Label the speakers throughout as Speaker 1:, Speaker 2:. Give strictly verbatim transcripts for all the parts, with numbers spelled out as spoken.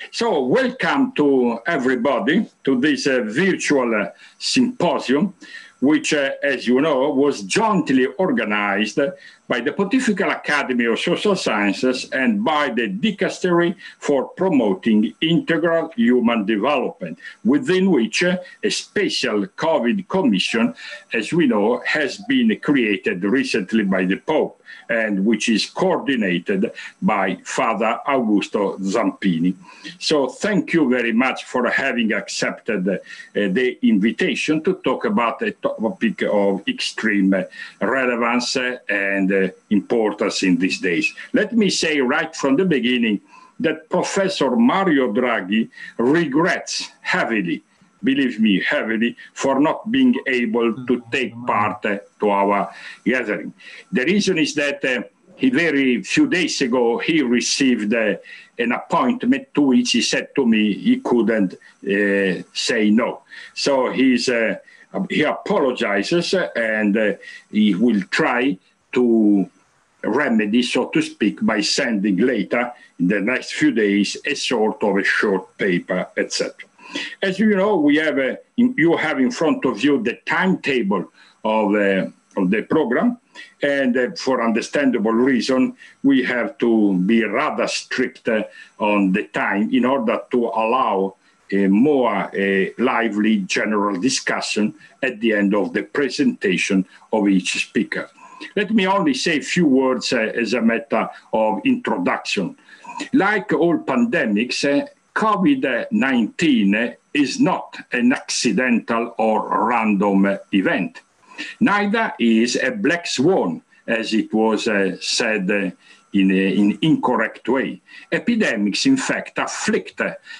Speaker 1: So welcome to everybody to this uh, virtual uh, symposium, which, uh, as you know, was jointly organized by the Pontifical Academy of Social Sciences and by the Dicastery for Promoting Integral Human Development, within which uh, a special COVID commission, as we know, has been created recently by the Pope, and which is coordinated by Father Augusto Zampini. So thank you very much for having accepted uh, the invitation to talk about a topic of extreme uh, relevance uh, and uh, importance in these days. Let me say right from the beginning that Professor Mario Draghi regrets heavily, believe me, heavily, for not being able to take part uh, to our gathering. The reason is that uh, he very few days ago, he received uh, an appointment to which he said to me he couldn't uh, say no. So he's, uh, he apologizes uh, and uh, he will try to remedy, so to speak, by sending later, in the next few days, a sort of a short paper, et cetera. As you know, we have a, you have in front of you the timetable of, uh, of the program, and uh, for understandable reason, we have to be rather strict uh, on the time in order to allow a more uh, lively general discussion at the end of the presentation of each speaker. Let me only say a few words uh, as a matter of introduction. Like all pandemics, uh, COVID nineteen is not an accidental or random event. Neither is a black swan, as it was uh, said uh, in an incorrect way. Epidemics, in fact, afflict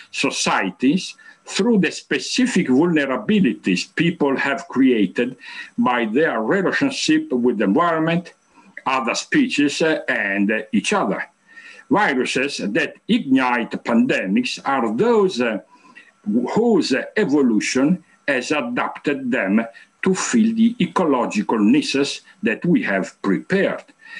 Speaker 1: societies through the specific vulnerabilities people have created by their relationship with the environment, other species, uh, and uh, each other. Viruses that ignite pandemics are those uh, whose evolution has adapted them to fill the ecological niches that we have prepared.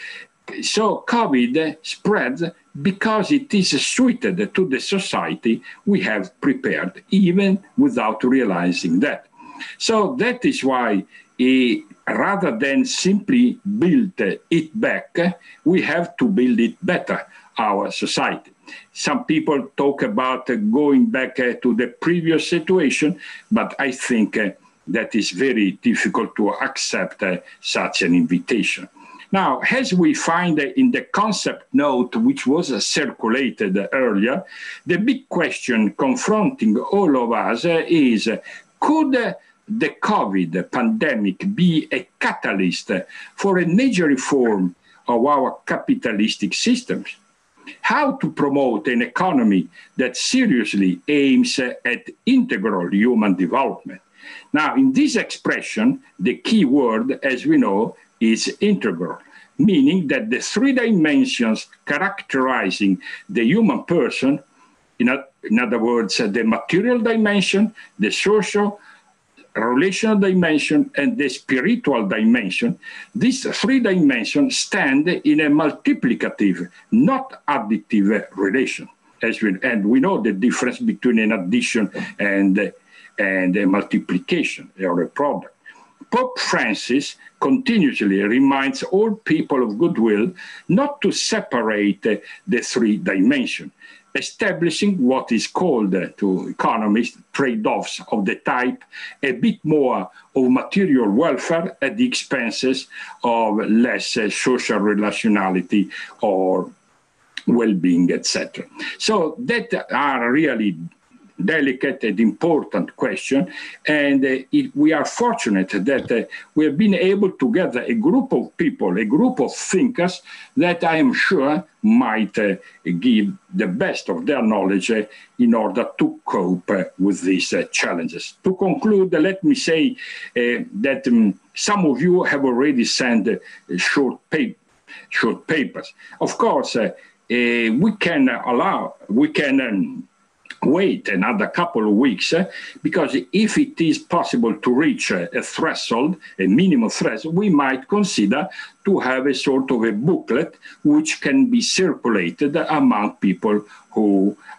Speaker 1: So COVID spreads because it is suited to the society we have prepared, even without realizing that. So that is why uh, rather than simply build it back, we have to build it better, our society. Some people talk about uh, going back uh, to the previous situation, but I think uh, that is very difficult to accept uh, such an invitation. Now, as we find uh, in the concept note, which was uh, circulated uh, earlier, the big question confronting all of us uh, is, uh, could uh, the COVID pandemic be a catalyst uh, for a major reform of our capitalistic systems? How to promote an economy that seriously aims uh, at integral human development? Now, in this expression, the key word, as we know, is integral, meaning that the three dimensions characterizing the human person, in, a, in other words, uh, the material dimension, the social, relational dimension, and the spiritual dimension, these three dimensions stand in a multiplicative, not additive relation. As we, and we know the difference between an addition and, and a multiplication or a product. Pope Francis continuously reminds all people of goodwill not to separate uh, the three dimensions, establishing what is called uh, to economists trade-offs of the type a bit more of material welfare at the expenses of less uh, social relationality or well-being, et cetera. So that are really delicate and important question, and uh, it, we are fortunate that uh, we have been able to gather a group of people, a group of thinkers that I am sure might uh, give the best of their knowledge uh, in order to cope uh, with these uh, challenges. To conclude, uh, let me say uh, that um, some of you have already sent uh, short, pa short papers. Of course, uh, uh, we can allow, we can um, wait another couple of weeks, uh, because if it is possible to reach uh, a threshold, a minimum threshold, we might consider to have a sort of a booklet which can be circulated among people who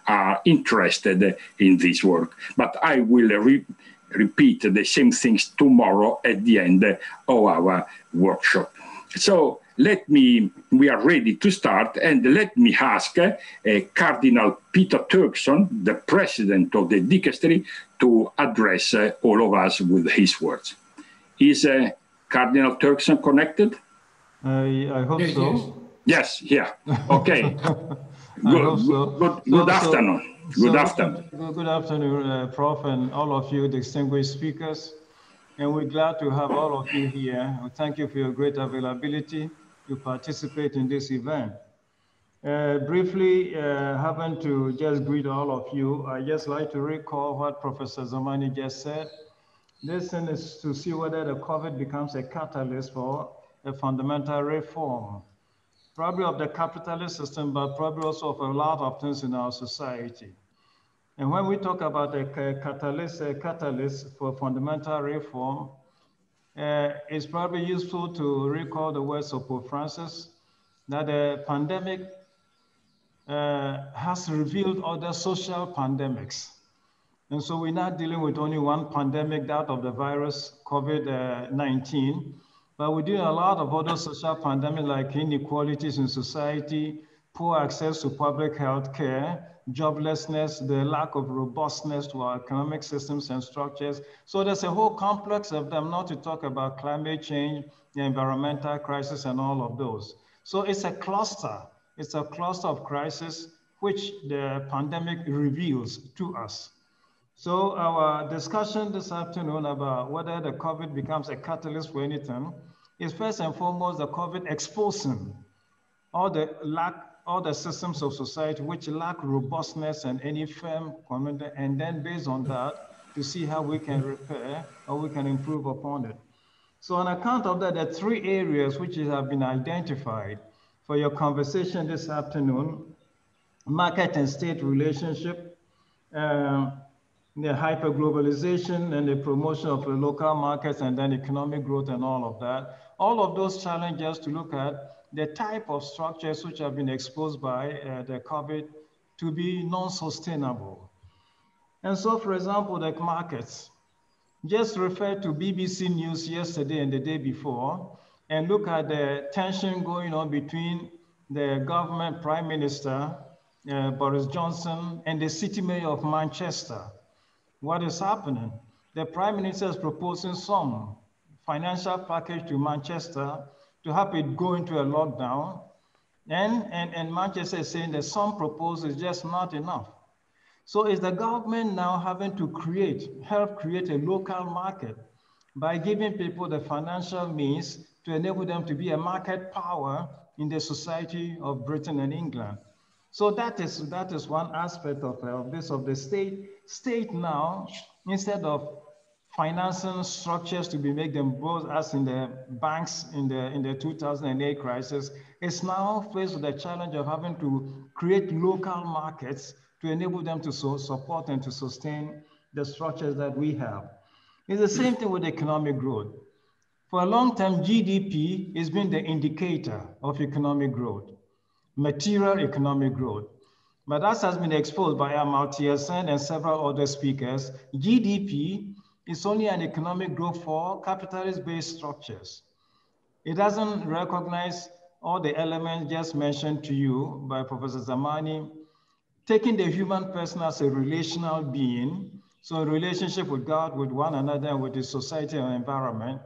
Speaker 1: are interested in this work. But I will re repeat the same things tomorrow at the end of our workshop. So let me, we are ready to start, and let me ask uh, Cardinal Peter Turkson, the president of the dicastery, to address uh, all of us with his words. Is uh, Cardinal Turkson connected?
Speaker 2: I, I hope
Speaker 1: yes,
Speaker 2: so.
Speaker 1: Yes, yeah. Okay.
Speaker 2: Good, hope so.
Speaker 1: good, good
Speaker 2: so,
Speaker 1: afternoon.
Speaker 2: So,
Speaker 1: good
Speaker 2: so
Speaker 1: afternoon.
Speaker 2: Good, good afternoon, uh, Prof and all of you distinguished speakers. And we're glad to have all of you here. We thank you for your great availability to participate in this event. Uh, briefly, uh, having to just greet all of you, I just like to recall what Professor Zamani just said. This thing is to see whether the COVID becomes a catalyst for a fundamental reform, probably of the capitalist system, but probably also of a lot of things in our society. And when we talk about a catalyst, a catalyst for fundamental reform, uh, it's probably useful to recall the words of Pope Francis, that the pandemic uh, has revealed other social pandemics. And so we're not dealing with only one pandemic, that of the virus, COVID nineteen, but we're doing a lot of other social pandemics like inequalities in society, poor access to public health care, joblessness, the lack of robustness to our economic systems and structures. So there's a whole complex of them, not to talk about climate change, the environmental crisis, and all of those. So it's a cluster. It's a cluster of crises which the pandemic reveals to us. So our discussion this afternoon about whether the COVID becomes a catalyst for anything is first and foremost the COVID exposing all the lack, all the systems of society which lack robustness and any firm commitment, and then based on that, to see how we can repair or we can improve upon it. So on account of that, there are three areas which have been identified for your conversation this afternoon: market and state relationship, uh, the hyperglobalization and the promotion of the local markets, and then economic growth and all of that. All of those challenges to look at the type of structures which have been exposed by uh, the COVID to be non-sustainable. And so, for example, the markets, just refer to B B C News yesterday and the day before, and look at the tension going on between the government prime minister, uh, Boris Johnson, and the city mayor of Manchester. What is happening? The prime minister is proposing some financial package to Manchester to help it go into a lockdown. And, and, and Manchester is saying that some proposal is just not enough. So is the government now having to create, help create a local market by giving people the financial means to enable them to be a market power in the society of Britain and England? So that is, that is one aspect of, of this, of the state. State now, instead of financing structures to be make them both as in the banks in the, in the two thousand eight crisis, is now faced with the challenge of having to create local markets to enable them to so support and to sustain the structures that we have. It's the same thing with economic growth. For a long time, G D P has been the indicator of economic growth, material economic growth. But as has been exposed by Amartya Sen and several other speakers, G D P is only an economic growth for capitalist-based structures. It doesn't recognize all the elements just mentioned to you by Professor Zamani, taking the human person as a relational being, so a relationship with God, with one another, with the society and environment.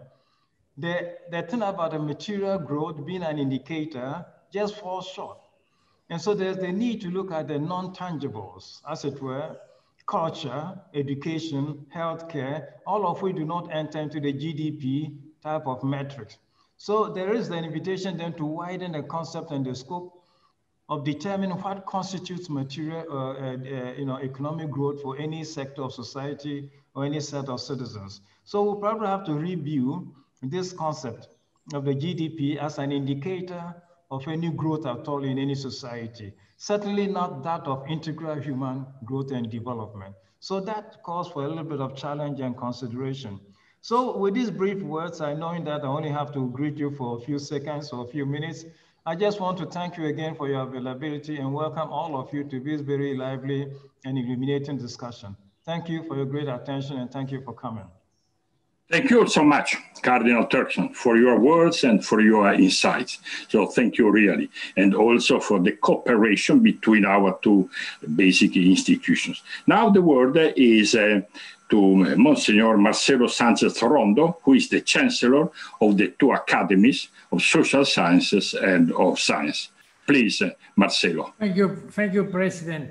Speaker 2: The, the thing about the material growth being an indicator just falls short. And so there's the need to look at the non-tangibles, as it were, culture, education, healthcare, all of which do not enter into the G D P type of metrics. So there is the invitation then to widen the concept and the scope of determining what constitutes material, uh, uh, uh, you know, economic growth for any sector of society or any set of citizens. So we'll probably have to review this concept of the G D P as an indicator of any growth at all in any society. Certainly not that of integral human growth and development. So that calls for a little bit of challenge and consideration. So with these brief words, I know that I only have to greet you for a few seconds or a few minutes, I just want to thank you again for your availability and welcome all of you to this very lively and illuminating discussion. Thank you for your great attention and thank you for coming.
Speaker 1: Thank you so much, Cardinal Turkson, for your words and for your insights. So thank you really. And also for the cooperation between our two basic institutions. Now the word is uh, to Monsignor Marcelo Sanchez-Rondo, who is the Chancellor of the two academies of Social Sciences and of Science. Please, uh, Marcelo.
Speaker 3: Thank you, thank you, President.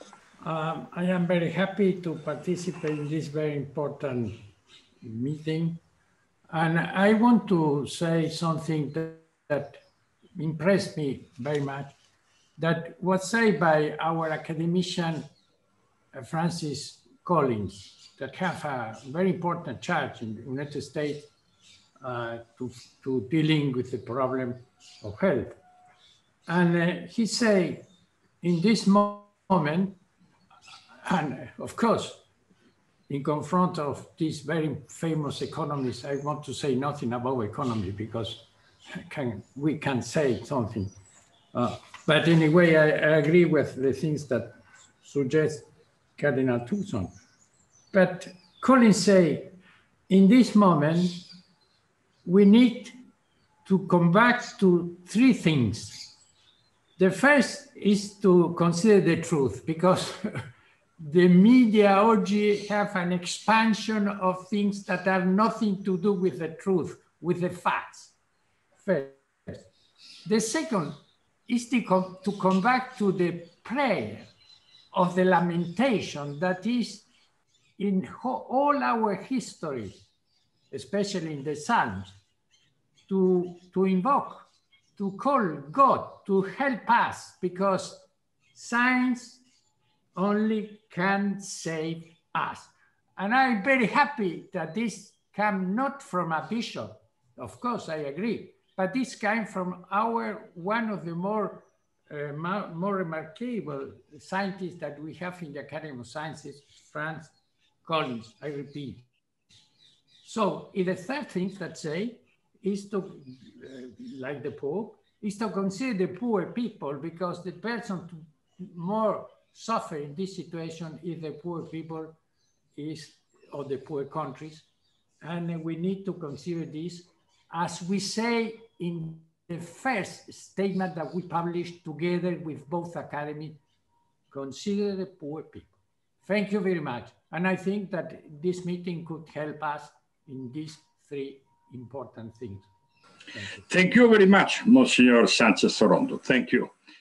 Speaker 3: Um, I am very happy to participate in this very important meeting. And I want to say something that, that impressed me very much, that was said by our academician, uh, Francis Collins, that have a very important charge in the United States uh, to, to dealing with the problem of health. And uh, he say, in this moment, and of course, in confront of these very famous economists, I want to say nothing about economy because can, we can say something. Uh, but anyway, I, I agree with the things that suggest Cardinal Turkson. But Collins say, in this moment, we need to come back to three things. The first is to consider the truth, because the media orgy have an expansion of things that have nothing to do with the truth, with the facts. First. The second is to come, to come back to the prayer of the lamentation that is in all our history, especially in the Psalms, to, to invoke, to call God to help us, because science only can save us. And I'm very happy that this came not from a bishop, of course I agree, but this came from our, one of the more, uh, more remarkable scientists that we have in the Academy of Sciences, Francis Collins, I repeat. So the third thing that say is to, uh, like the Pope, is to consider the poor people, because the person to more suffer in this situation is the poor people is of the poor countries. And we need to consider this, as we say in the first statement that we published together with both academies, consider the poor people. Thank you very much. And I think that this meeting could help us in these three important things.
Speaker 1: Thank you, Thank you very much, Monsignor Sanchez-Rondo. Thank you.